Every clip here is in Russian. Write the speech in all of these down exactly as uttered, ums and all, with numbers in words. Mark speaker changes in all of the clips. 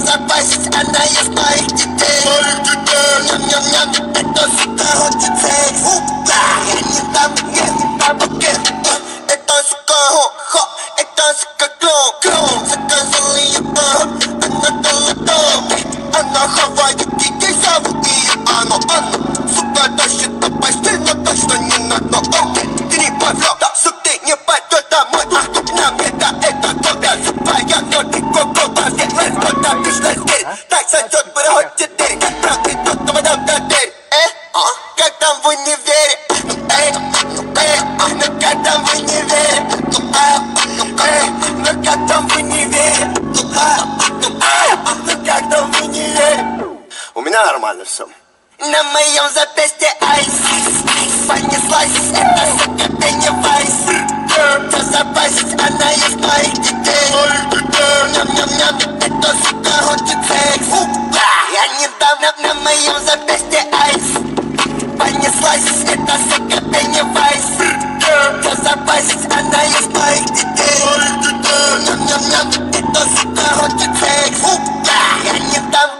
Speaker 1: Безопасить она ест моих детей. Ням-ням-ням, это сука хочет секс. Я не дам, я не дам, это сука хо-хо, это сука клоун. Заказал ее дом, она дала дом. Она хавает детей, зовут ее оно, оно. Сука тащит на постель, но точно не на дно. Ты не повел, сука, ты не пойдешь домой. Ах, тут нам это, это тебя зубая, но ты ко-ко-ко. Let's go, да, bitch, let's get it. Так сойдет, переходит теперь, как правда идет, но потом до двери. Э, а, как там в универе? Ну, эй, ну, эй, а, ну, как там в универе? Ну, а, ну, эй, ну, как там в универе? Ну, а, ну, эй, а, ну, как там в универе? У меня нормально все. На моем запястье айс, понеслась, это сука Пеннивайз. Безопасить она ест моих детей. Ням-ням-ням, это сука хочет секс. Я не дам, на, на моем запястье айс, понеслась, это сука Пеннивайз. Безопасить она ест моих детей. Ням-ням-ням, это сука хочет секс. Я не дам.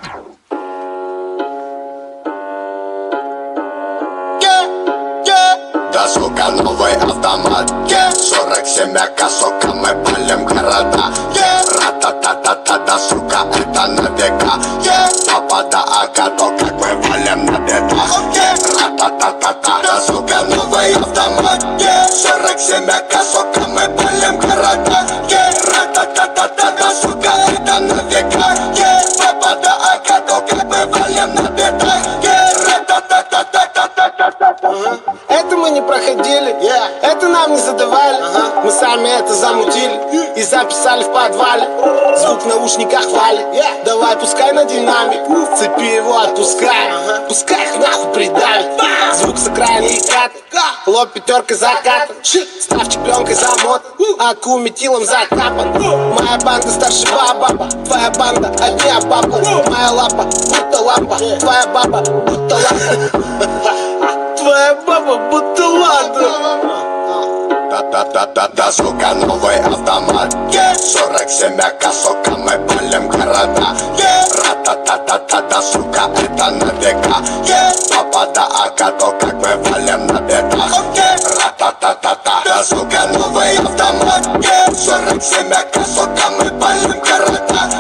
Speaker 2: Да, сука, новый автомат, yeah. сорок семь АК, сука, мы палим города, yeah. Ра-та-та-та-та, да, сука, это на века, yeah. Папа да АК, то как мы валим на бедах, yeah. Ра-та-та-та-та, да, сука, новый автомат, yeah. сорок семь АК, сука, мы палим города, yeah. Ра-та-та-та-та, да, сука, это на века, yeah. Папа да АК, то как мы валим на бедах, yeah. Ра-та-та-та-та-та-та-та-та-та.
Speaker 3: Это мы не проходили, yeah. Это нам не задавали, uh-huh. Мы сами это замутили yeah. И записали в подвале. Звук в наушниках валит, yeah. Давай пускай на динамик, uh. Цепи его отпускай, uh-huh. Пускай их нахуй придавит, uh. Звук с окраины кат, uh. Лоб пятеркой закатан, uh. Ставчик пленкой замотан, uh. Аку метилом закапан, uh. Моя банда старше баба, твоя банда одни баба, uh. Моя лапа будто лампа, yeah. Твоя баба будто лампа. Твоя баба будто ладно.
Speaker 2: Да-да-да-да-да, сука, новый автомат, yeah. сорок семь АК, сука, мы палим города, yeah. Ра-та-та-та-та-да, сука, это на века, yeah. Папа да АК, то как мы валим на бедах, yeah. Ра-та-та-та-та, да, сука, новый автомат, yeah. сорок семь АК, сука, мы палим города,